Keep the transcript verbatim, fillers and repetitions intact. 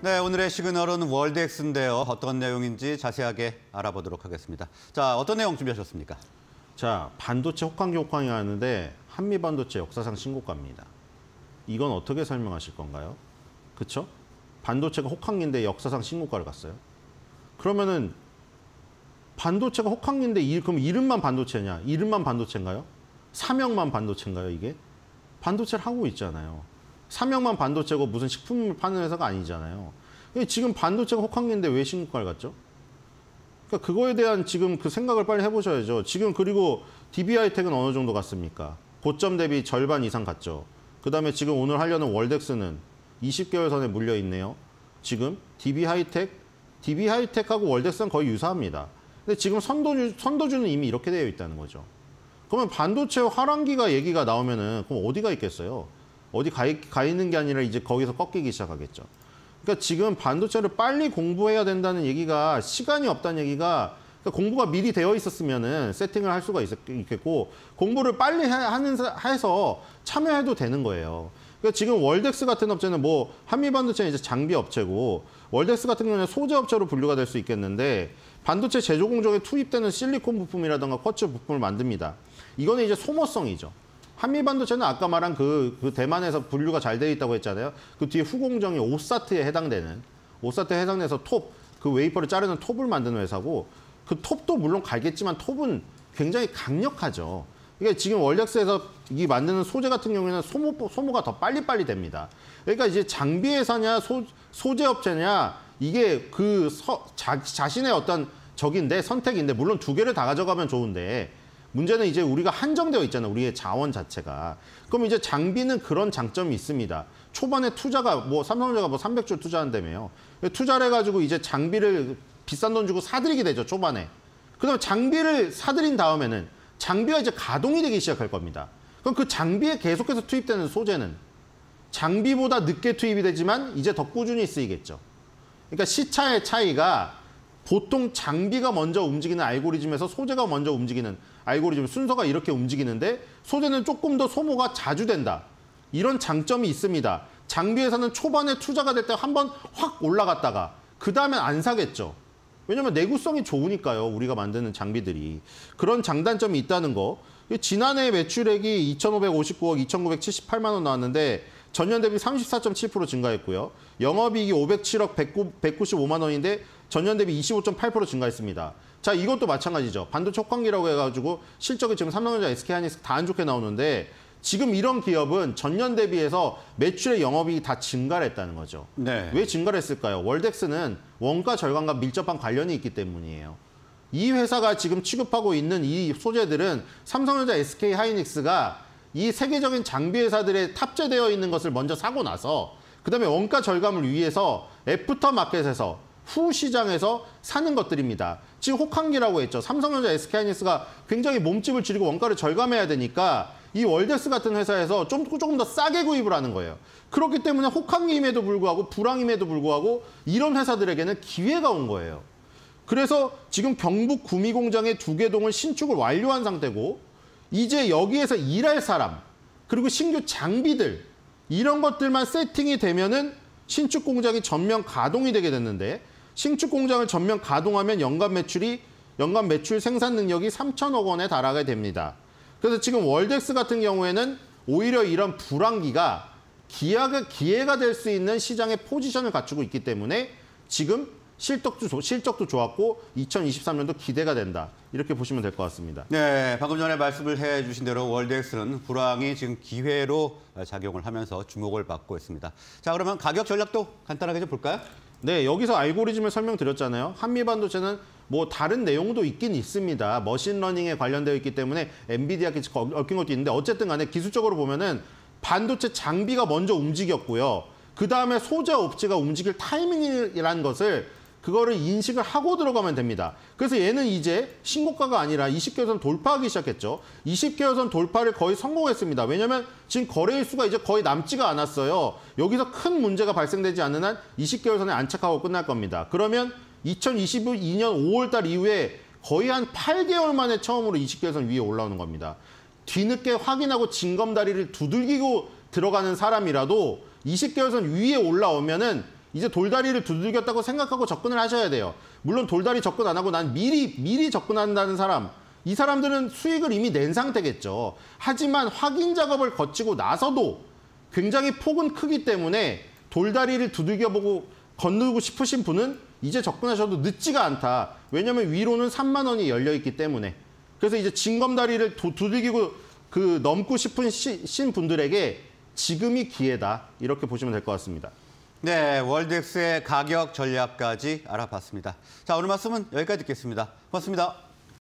네, 오늘의 시그널은 월드엑스인데요. 어떤 내용인지 자세하게 알아보도록 하겠습니다. 자, 어떤 내용 준비하셨습니까? 자, 반도체 혹한기 혹한이 하는데 한미 반도체 역사상 신고가입니다. 이건 어떻게 설명하실 건가요? 그쵸? 반도체가 혹한기인데 역사상 신고가를 갔어요. 그러면은 반도체가 혹한기인데 이, 그럼 이름만 반도체냐? 이름만 반도체인가요? 사명만 반도체인가요, 이게? 반도체를 하고 있잖아요. 사명만 반도체고 무슨 식품을 파는 회사가 아니잖아요. 지금 반도체가 혹한기인데 왜 신고가를 갔죠? 그러니까 그거에 대한 지금 그 생각을 빨리 해보셔야죠. 지금 그리고 디비하이텍은 어느 정도 갔습니까? 고점 대비 절반 이상 갔죠. 그 다음에 지금 오늘 하려는 월덱스는 이십 개월 선에 물려 있네요. 지금 디비하이텍, 디비하이텍하고 월덱스는 거의 유사합니다. 근데 지금 선도주, 선도주는 이미 이렇게 되어 있다는 거죠. 그러면 반도체 하락기가 얘기가 나오면은 그럼 어디가 있겠어요? 어디 가, 가 있는 게 아니라 이제 거기서 꺾이기 시작하겠죠. 그러니까 지금 반도체를 빨리 공부해야 된다는 얘기가 시간이 없다는 얘기가 그러니까 공부가 미리 되어 있었으면은 세팅을 할 수가 있겠고 공부를 빨리 하는 해서 참여해도 되는 거예요. 그러니까 지금 월덱스 같은 업체는 뭐 한미 반도체는 이제 장비 업체고 월덱스 같은 경우는 소재 업체로 분류가 될 수 있겠는데 반도체 제조 공정에 투입되는 실리콘 부품이라든가 쿼츠 부품을 만듭니다. 이거는 이제 소모성이죠. 한미 반도체는 아까 말한 그, 그 대만에서 분류가 잘 되어 있다고 했잖아요. 그 뒤에 후공정이 오사트에 해당되는 오사트에 해당돼서 톱, 그 웨이퍼를 자르는 톱을 만드는 회사고 그 톱도 물론 갈겠지만 톱은 굉장히 강력하죠. 그러니까 지금 월덱스에서 이 만드는 소재 같은 경우에는 소모, 소모가 더 빨리빨리 됩니다. 그러니까 이제 장비 회사냐 소, 소재 업체냐 이게 그 서, 자, 자신의 어떤 적인데 선택인데 물론 두 개를 다 가져가면 좋은데 문제는 이제 우리가 한정되어 있잖아요. 우리의 자원 자체가. 그럼 이제 장비는 그런 장점이 있습니다. 초반에 투자가 뭐 삼성전자가 뭐 삼백 조 투자한다며요. 투자를 해가지고 이제 장비를 비싼 돈 주고 사들이게 되죠. 초반에. 그다음에 장비를 사들인 다음에는 장비가 이제 가동이 되기 시작할 겁니다. 그럼 그 장비에 계속해서 투입되는 소재는 장비보다 늦게 투입이 되지만 이제 더 꾸준히 쓰이겠죠. 그러니까 시차의 차이가 보통 장비가 먼저 움직이는 알고리즘에서 소재가 먼저 움직이는 알고리즘 순서가 이렇게 움직이는데 소재는 조금 더 소모가 자주 된다. 이런 장점이 있습니다. 장비에서는 초반에 투자가 될 때 한번 확 올라갔다가 그 다음엔 안 사겠죠. 왜냐면 내구성이 좋으니까요. 우리가 만드는 장비들이. 그런 장단점이 있다는 거. 지난해 매출액이 이천오백오십구억 이천구백칠십팔만 원 나왔는데 전년 대비 삼십사 점 칠 퍼센트 증가했고요. 영업이익이 오백칠억 백구십오만 원인데 전년 대비 이십오 점 팔 퍼센트 증가했습니다. 자, 이것도 마찬가지죠. 반도체 혹한기라고 해가지고 실적이 지금 삼성전자, 에스케이하이닉스 다 안 좋게 나오는데 지금 이런 기업은 전년 대비해서 매출의 영업이익이 다 증가를 했다는 거죠. 네. 왜 증가를 했을까요? 월덱스는 원가 절감과 밀접한 관련이 있기 때문이에요. 이 회사가 지금 취급하고 있는 이 소재들은 삼성전자, 에스케이하이닉스가 이 세계적인 장비 회사들에 탑재되어 있는 것을 먼저 사고 나서 그다음에 원가 절감을 위해서 애프터 마켓에서 후 시장에서 사는 것들입니다. 지금 혹한기라고 했죠. 삼성전자, 에스케이하이닉스가 굉장히 몸집을 줄이고 원가를 절감해야 되니까 이 월덱스 같은 회사에서 좀, 조금 더 싸게 구입을 하는 거예요. 그렇기 때문에 혹한기임에도 불구하고 불황임에도 불구하고 이런 회사들에게는 기회가 온 거예요. 그래서 지금 경북 구미공장의 두 개 동을 신축을 완료한 상태고 이제 여기에서 일할 사람 그리고 신규 장비들 이런 것들만 세팅이 되면은 신축 공장이 전면 가동이 되게 됐는데 신축 공장을 전면 가동하면 연간 매출이 연간 매출 생산 능력이 삼천억 원에 달하게 됩니다. 그래서 지금 월덱스 같은 경우에는 오히려 이런 불황기가 기회가, 기회가 될 수 있는 시장의 포지션을 갖추고 있기 때문에 지금 실적도, 실적도 좋았고 이천이십삼 년도 기대가 된다. 이렇게 보시면 될 것 같습니다. 네, 방금 전에 말씀을 해주신 대로 월덱스는 불황이 지금 기회로 작용을 하면서 주목을 받고 있습니다. 자, 그러면 가격 전략도 간단하게 좀 볼까요? 네, 여기서 알고리즘을 설명드렸잖아요. 한미 반도체는 뭐 다른 내용도 있긴 있습니다. 머신러닝에 관련되어 있기 때문에 엔비디아 같이 얽힌 것도 있는데 어쨌든 간에 기술적으로 보면은 반도체 장비가 먼저 움직였고요. 그 다음에 소재 업체가 움직일 타이밍이라는 것을 그거를 인식을 하고 들어가면 됩니다. 그래서 얘는 이제 신고가가 아니라 이십 개월선 돌파하기 시작했죠. 이십 개월선 돌파를 거의 성공했습니다. 왜냐하면 지금 거래일수가 이제 거의 남지가 않았어요. 여기서 큰 문제가 발생되지 않는 한 이십 개월선에 안착하고 끝날 겁니다. 그러면 이천이십이 년 오월 달 이후에 거의 한 팔 개월 만에 처음으로 이십 개월선 위에 올라오는 겁니다. 뒤늦게 확인하고 징검다리를 두들기고 들어가는 사람이라도 이십 개월선 위에 올라오면은 이제 돌다리를 두들겼다고 생각하고 접근을 하셔야 돼요. 물론 돌다리 접근 안 하고 난 미리 미리 접근한다는 사람, 이 사람들은 수익을 이미 낸 상태겠죠. 하지만 확인 작업을 거치고 나서도 굉장히 폭은 크기 때문에 돌다리를 두들겨보고 건너고 싶으신 분은 이제 접근하셔도 늦지가 않다. 왜냐하면 위로는 삼만 원이 열려있기 때문에. 그래서 이제 징검다리를 두, 두들기고 그 넘고 싶은 시, 신 분들에게 지금이 기회다. 이렇게 보시면 될 것 같습니다. 네, 월드엑스의 가격 전략까지 알아봤습니다. 자, 오늘 말씀은 여기까지 듣겠습니다. 고맙습니다.